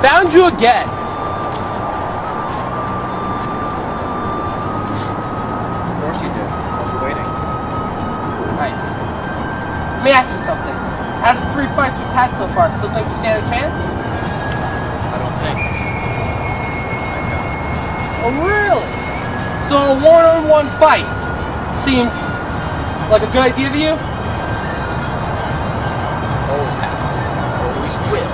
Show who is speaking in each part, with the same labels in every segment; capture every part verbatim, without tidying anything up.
Speaker 1: Found you again.
Speaker 2: Of course you did. I was waiting.
Speaker 1: Nice. Let me ask you something. Out of the three fights we've had so far, still think you stand a chance?
Speaker 2: I don't think. I know.
Speaker 1: Oh, really? So a one-on-one fight seems like a good idea to you?
Speaker 2: Always has been. Always will.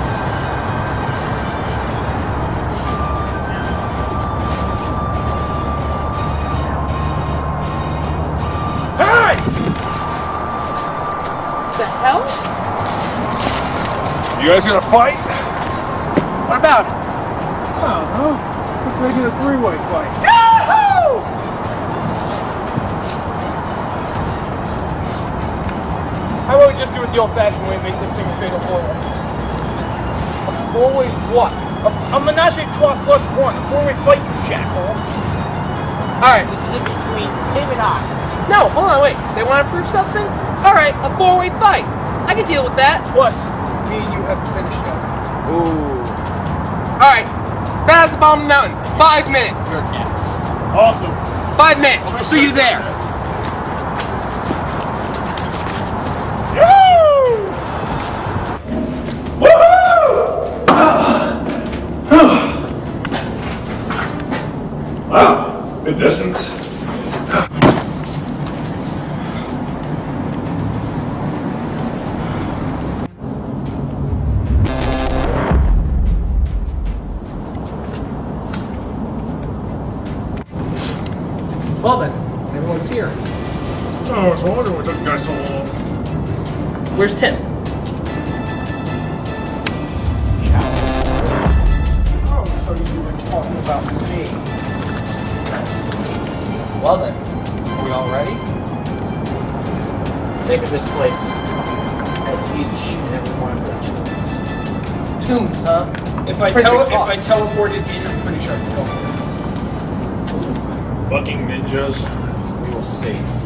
Speaker 1: Hey! The hell?
Speaker 3: You guys gonna fight?
Speaker 1: What about it?
Speaker 3: I don't know. Let's make it a three-way fight.
Speaker 1: Yahoo!
Speaker 3: How about we just do it the old-fashioned way and make this thing a fatal four-way?
Speaker 1: A four-way what?
Speaker 3: A, a menage a trois plus one. A four-way fight, you jackhole.
Speaker 1: Alright.
Speaker 2: This is in between him and I.
Speaker 1: No, hold on, wait. They want to prove something? Alright, a four-way fight. I can deal with that.
Speaker 3: Plus, me and you have finished up.
Speaker 2: Ooh.
Speaker 1: Alright. Down at the bottom of the mountain. Five minutes.
Speaker 2: You're next.
Speaker 3: Awesome.
Speaker 1: Five minutes. We'll see you there.
Speaker 3: Wow, good distance.
Speaker 1: Well then, everyone's here.
Speaker 3: I was wondering what took you guys so long.
Speaker 1: Where's Tim?
Speaker 3: Oh, so you were talking about me.
Speaker 1: Nice. Well then, are we all ready?
Speaker 2: Think of this place as each and every one of them.
Speaker 1: Tombs, huh?
Speaker 3: If I
Speaker 1: Pretty
Speaker 3: tele
Speaker 1: big
Speaker 3: if
Speaker 1: clock.
Speaker 3: I teleported in, I'm pretty sure I can go. Fucking ninjas.
Speaker 2: We will see.